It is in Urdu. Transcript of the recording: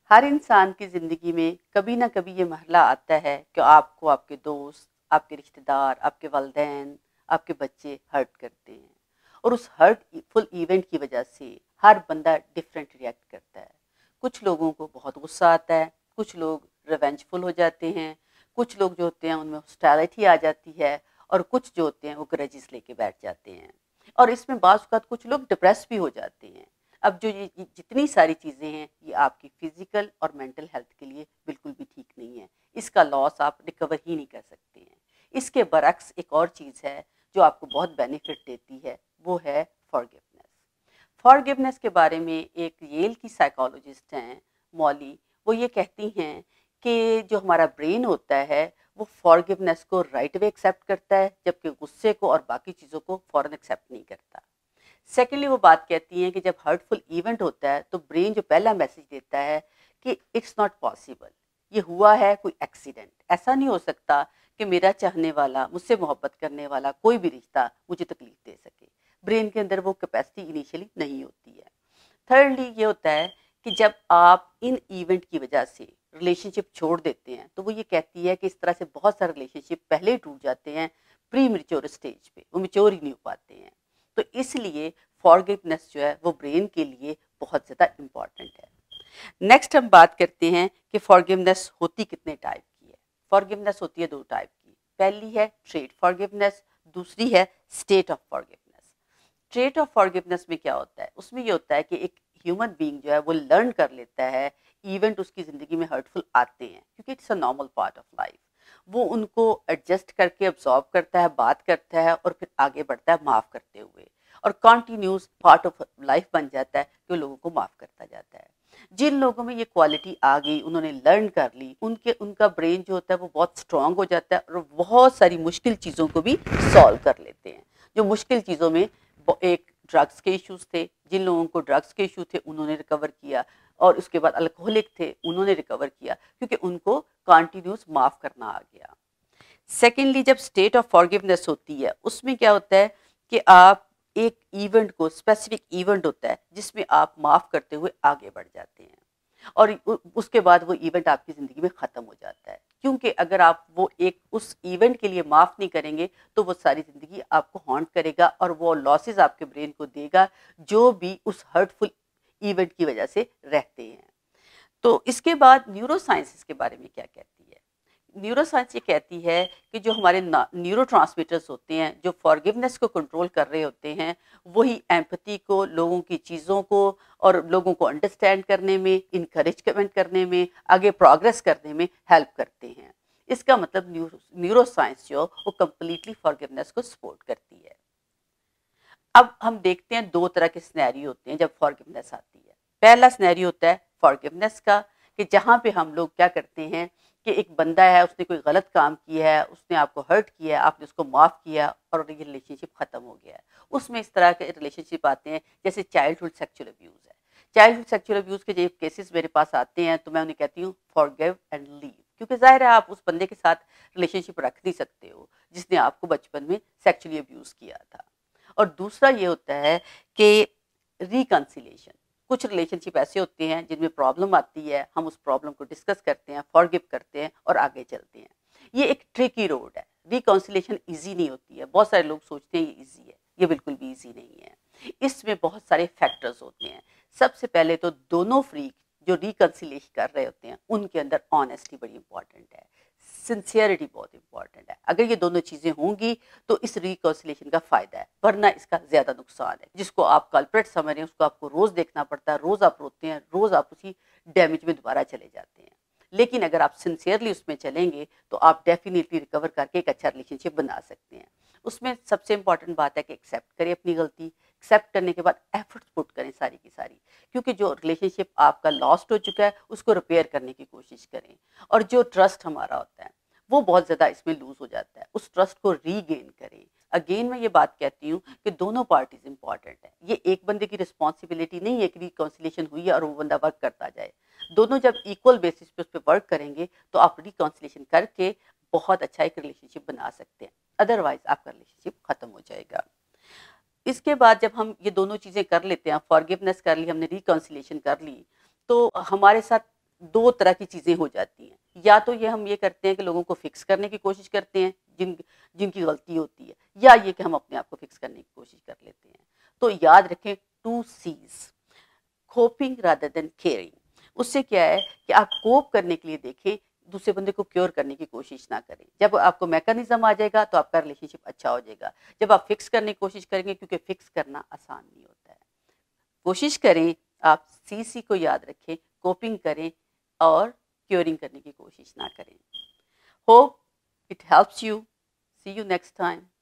ہر انسان کی زندگی میں کبھی نہ کبھی یہ مرحلہ آتا ہے کہ آپ کو آپ کے دوست، آپ کے رشتہ دار، آپ کے والدین، آپ کے بچے ہرٹ کرتے ہیں، اور اس ہرٹ فل ایونٹ کی وجہ سے ہر بندہ ڈفرینٹ ریئیکٹ کرتا ہے۔ کچھ لوگوں کو بہت غصہ آتا ہے، کچھ لوگ ریونجفل ہو جاتے ہیں، کچھ لوگ جو ہوتے ہیں ان میں ہاسٹیلٹی آ جاتی ہے، اور کچھ جو ہوتے ہیں وہ گرجز لے کے بیٹھ جاتے ہیں، اور اس میں بعض اوقات کچھ لوگ ڈپریس بھی ہو جاتے ہیں۔ اب جو یہ جتنی ساری چیزیں ہیں یہ آپ کی فزیکل اور مینٹل ہیلتھ کے لیے بالکل بھی ٹھیک نہیں ہے، اس کا لاس آپ ریکور ہی نہیں کر سکتے ہیں۔ اس کے برعکس ایک اور چیز ہے جو آپ کو بہت بینیفٹ دیتی ہے، وہ ہے فارگیونیس۔ فارگیونیس کے بارے میں ایک ییل کی سائیکالوجسٹ ہیں مولی، وہ یہ کہتی ہیں کہ جو ہمارا برین ہوتا ہے وہ فارگیونیس کو رائٹ وے ایکسیپٹ کرتا ہے، جبکہ غصے کو اور باقی چیزوں کو فوراً ایکسیپٹ نہیں کرتا۔ سیکنڈلی وہ بات کہتی ہیں کہ جب ہرٹفل ایونٹ ہوتا ہے تو برین جو پہلا میسج دیتا ہے کہ اٹس ناٹ پاسبل، یہ ہوا ہے کوئی ایکسیڈنٹ، ایسا نہیں ہو سکتا کہ میرا چاہنے والا، مجھ سے محبت کرنے والا کوئی بھی رشتہ مجھے تکلیف دے سکے۔ برین کے اندر وہ کیپیسٹی انیشلی نہیں ہوتی ہے۔ تھرڈلی یہ ہوتا ہے کہ جب آپ ان ایونٹ کی وجہ سے ریلیشن شپ چھوڑ دیتے ہیں تو وہ یہ کہتی ہے کہ اس طرح سے بہت سارے ریلیشن شپ پہلے ہی ٹوٹ جاتے ہیں پری میچور اسٹیج پہ، وہ میچور ہی نہیں ہو پاتے ہیں۔ تو اس لیے فارگیونیس جو ہے وہ برین کے لیے بہت زیادہ امپورٹنٹ ہے۔ نیکسٹ ہم بات کرتے ہیں کہ فارگیونیس ہوتی کتنے ٹائپ کی ہے۔ فارگیونیس ہوتی ہے دو ٹائپ کی، پہلی ہے ٹریٹ فارگیونیس، دوسری ہے state of forgiveness. Trait of forgiveness میں کیا ہوتا ہے؟ اس میں یہ ہوتا ہے کہ ایک ہیومن بینگ جو ہے وہ لرن کر لیتا ہے، ایونٹ اس کی زندگی میں ہرٹفل آتے ہیں کیونکہ it's a normal part of life, وہ ان کو ایڈجسٹ کر کے ابزارو کرتا ہے، بات کرتا ہے، اور پھر آگے بڑھتا ہے معاف کرتے ہوئے، اور کنٹینیوس پارٹ آف لائف بن جاتا ہے کہ وہ لوگوں کو معاف کرتا جاتا ہے۔ جن لوگوں میں یہ کوالٹی آ گئی، انہوں نے لرن کر لی، ان کا برین جو ہوتا ہے وہ بہت اسٹرانگ ہو جاتا ہے اور بہت ساری مشکل چیزوں کو بھی سالو کر لیتے ہیں۔ جو مشکل چیزوں میں ایک ڈرگس کے ایشوز تھے، جن لوگوں کو ڈرگس کے ایشو تھے انہوں نے ریکور کیا، اور اس کے بعد الکوہولک تھے انہوں نے ریکور کیا کیونکہ ان کو کنٹینیوس معاف کرنا آ گیا۔ سیکنڈلی جب اسٹیٹ آف فارگیونیس ہوتی ہے اس میں کیا ہوتا ہے کہ آپ ایک ایونٹ کو، اسپیسیفک ایونٹ ہوتا ہے جس میں آپ معاف کرتے ہوئے آگے بڑھ جاتے ہیں، اور اس کے بعد وہ ایونٹ آپ کی زندگی میں ختم ہو جاتا ہے، کیونکہ اگر آپ وہ ایک اس ایونٹ کے لیے معاف نہیں کریں گے تو وہ ساری زندگی آپ کو ہانٹ کرے گا اور وہ لاسز آپ کے برین کو دے گا جو بھی اس ہرٹفل ایونٹ کی وجہ سے رہتے ہیں۔ تو اس کے بعد نیورو سائنس کے بارے میں کیا کہتی ہے؟ نیورو سائنس یہ کہتی ہے کہ جو ہمارے نیورو ٹرانسمیٹرز ہوتے ہیں جو فارگیونیس کو کنٹرول کر رہے ہوتے ہیں، وہی ایمپتھی کو، لوگوں کی چیزوں کو اور لوگوں کو انڈرسٹینڈ کرنے میں، انکریجمنٹ کرنے میں، آگے پروگریس کرنے میں ہیلپ کرتے ہیں۔ اس کا مطلب نیورو سائنس جو وہ کمپلیٹلی فارگیونیس کو سپورٹ کرتی ہے۔ اب ہم دیکھتے ہیں دو طرح کے سینیریو ہوتے ہیں جب فارگیونیس آتی ہے۔ پہلا سینیریو ہوتا ہے فارگیونیس کا، کہ جہاں پہ ہم لوگ کیا کرتے ہیں کہ ایک بندہ ہے، اس نے کوئی غلط کام کیا ہے، اس نے آپ کو ہرٹ کیا ہے، آپ نے اس کو معاف کیا اور یہ ریلیشن شپ ختم ہو گیا ہے۔ اس میں اس طرح کے ریلیشن شپ آتے ہیں جیسے چائلڈہڈ سیکچول ابیوز ہے۔ چائلڈہڈ سیکچول ابیوز کے جب کیسز میرے پاس آتے ہیں تو میں انہیں کہتی ہوں فارگیو اینڈ لیو، کیونکہ ظاہر ہے آپ اس بندے کے ساتھ ریلیشن شپ رکھ نہیں سکتے ہو جس نے آپ کو بچپن میں سیکچولی ابیوز کیا تھا۔ اور دوسرا یہ ہوتا ہے کہ ریکنسیلیشن۔ کچھ ریلیشن شپ ایسے ہوتے ہیں جن میں پرابلم آتی ہے، ہم اس پرابلم کو ڈسکس کرتے ہیں، فارگیو کرتے ہیں اور آگے چلتے ہیں۔ یہ ایک ٹریکی روڈ ہے، ریکنسیلیشن ایزی نہیں ہوتی ہے۔ بہت سارے لوگ سوچتے ہیں یہ ایزی ہے، یہ بالکل بھی ایزی نہیں ہے۔ اس میں بہت سارے فیکٹرز ہوتے ہیں۔ سب سے پہلے تو دونوں فریق جو ریکنسیلیشن کر رہے ہوتے ہیں ان کے اندر آنیسٹی بڑی امپورٹنٹ ہے، سنسیئرٹی بہت امپورٹنٹ ہے۔ اگر یہ دونوں چیزیں ہوں گی تو اس ریکنسیلیشن کا فائدہ ہے، ورنہ اس کا زیادہ نقصان ہے۔ جس کو آپ کلپریٹ سمجھ رہے ہیں اس کو آپ کو روز دیکھنا پڑتا ہے، روز آپ روتے ہیں، روز آپ اسی ڈیمیج میں دوبارہ چلے جاتے ہیں۔ لیکن اگر آپ سنسیئرلی اس میں چلیں گے تو آپ ڈیفینیٹلی ریکور کر کے ایک اچھا ریلیشن شپ بنا سکتے ہیں۔ اس میں سب سے امپورٹنٹ بات ہے کہ ایکسیپٹ کریں اپنی غلطی، ایکسیپٹ کرنے کے بعد ایفرٹس پٹ کریں ساری کی ساری، کیونکہ جو ریلیشن شپ آپ کا لاسٹ ہو چکا ہے اس کو ریپیئر کرنے کی کوشش کریں۔ اور جو ٹرسٹ ہمارا ہوتا ہے وہ بہت زیادہ اس میں لوز ہو جاتا ہے، اس ٹرسٹ کو ری گین کریں۔ اگین میں یہ بات کہتی ہوں کہ دونوں پارٹیز امپورٹنٹ ہیں، یہ ایک بندے کی رسپانسبلٹی نہیں ہے کہ ریکنسیلیشن ہوئی ہے اور وہ بندہ ورک کرتا جائے۔ دونوں جب ایکول بیسس پہ اس پہ ورک کریں گے تو آپ ریکنسیلیشن کر کے بہت اچھا ایک ریلیشن شپ بنا سکتے ہیں، ادروائز آپ کا ریلیشن شپ ختم ہو جائے گا۔ اس کے بعد جب ہم یہ دونوں چیزیں کر لیتے ہیں، فارگیونیس کر لی، ہم نے ریکنسیلیشن کر لی، تو ہمارے ساتھ دو طرح کی چیزیں ہو جاتی ہیں. یا تو یہ ہم یہ کرتے ہیں کہ لوگوں کو فکس کرنے کی کوشش کرتے ہیں جن کی غلطی ہوتی ہے, یا یہ کہ ہم اپنے آپ کو فکس کرنے کی کوشش کر لیتے ہیں. تو یاد رکھیں 2 C's, coping rather than caring. اس سے کیا ہے کہ آپ کوپ کرنے کے لیے دیکھیں, دوسرے بندے کو کیور کرنے کی کوشش نہ کریں. جب آپ کو میکانزم آ جائے گا تو آپ کا ریلیشن شپ اچھا ہو جائے گا. جب آپ فکس کرنے کی کوشش کریں گے, کیونکہ فکس کرنا آسان نہیں ہوتا ہے. کوشش کریں آپ سی کو یاد رکھیں, کوپنگ کریں اور کیورنگ کرنے کی کوشش نہ کریں. Hope it helps you. See you next time.